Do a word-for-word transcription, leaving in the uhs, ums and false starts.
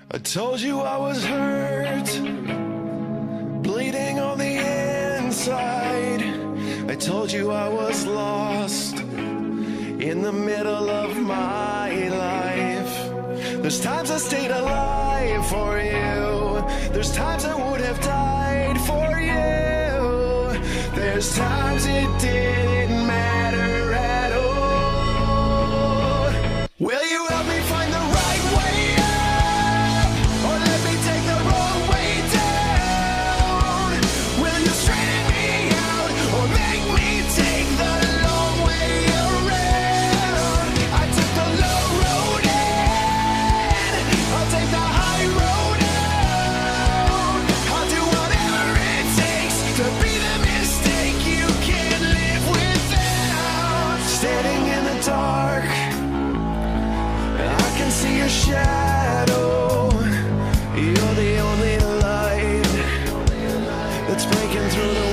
I told you I was hurt, bleeding on the inside. I told you I was lost in the middle of my life. There's times I stayed alive for you. There's times I would have died for you. There's times it didn't matter at all. Will you help me find the right way up, or let me take the wrong way down? Will you straighten me out, or make me take the long way around? I took the low road in, I'll take the high road out. I'll do whatever it takes to be the mistake you can't live without. Standing in the dark, I can see your shadow. You're the only light that's breaking through the